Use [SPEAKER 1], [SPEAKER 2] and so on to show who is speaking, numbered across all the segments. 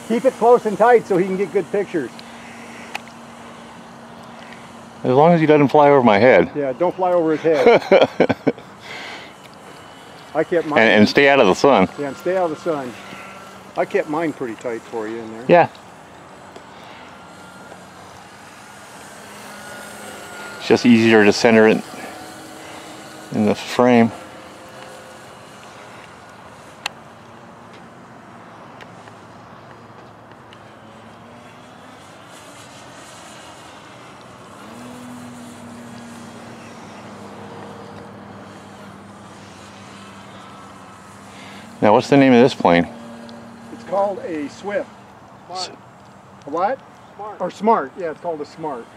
[SPEAKER 1] Keep it close and tight so he can get good pictures.
[SPEAKER 2] As long as he doesn't fly over my head.
[SPEAKER 1] Yeah, don't fly over his head. I kept mine.
[SPEAKER 2] And stay out of the sun.
[SPEAKER 1] Yeah, and stay out of the sun. I kept mine pretty tight for you in there.
[SPEAKER 2] Yeah. It's just easier to center it in the frame. Now, what's the name of this plane?
[SPEAKER 1] It's called a Swift.
[SPEAKER 3] Smart.
[SPEAKER 1] A what?
[SPEAKER 3] Smart.
[SPEAKER 1] Or Smart. Yeah, it's called a Smart.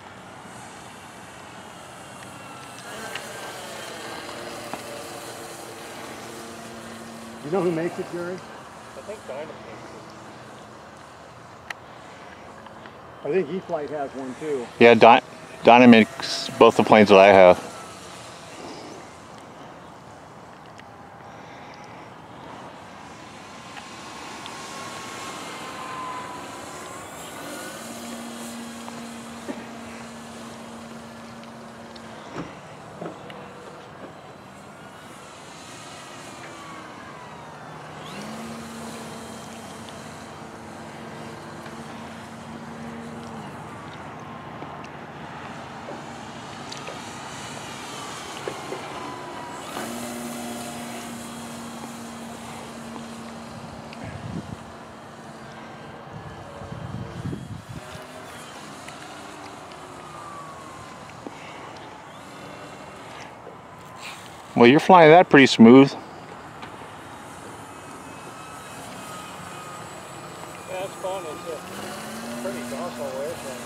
[SPEAKER 1] You know who makes it, Jerry?
[SPEAKER 3] I think Dyna makes it.
[SPEAKER 1] I think E-Flight has one too.
[SPEAKER 2] Yeah, Dyna makes both the planes that I have. Well, you're flying that pretty smooth.
[SPEAKER 3] Yeah, it's fun. It's a pretty docile airplane.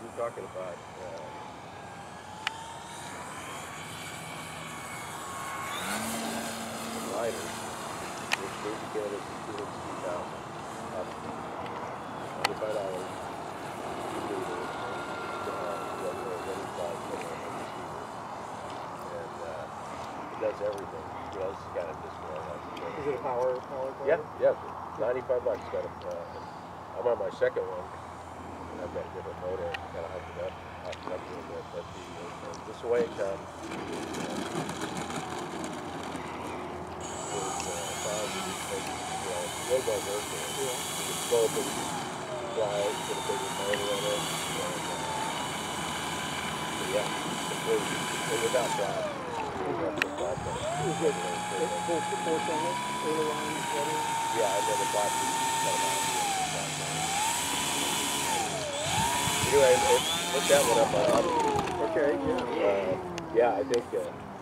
[SPEAKER 4] you're talking about riders, which baby canvas is $260,000. $25. It does everything. You know, it's got a display.
[SPEAKER 3] Is it a power quad?
[SPEAKER 4] Yeah, yeah. $95. Got a. I'm on my second one. And I've got a different motor. Kind of hyped it up a little bit, but this way it comes. Low buzzer. It's slow, but fly, get a bigger motor on it. And, yeah, completely. And without that,
[SPEAKER 3] Is it full support on it? Aileron, rudder?
[SPEAKER 4] yeah, I never bought these. Anyway, look that one up on Odyssey.
[SPEAKER 3] Okay, yeah.
[SPEAKER 4] Yeah, I think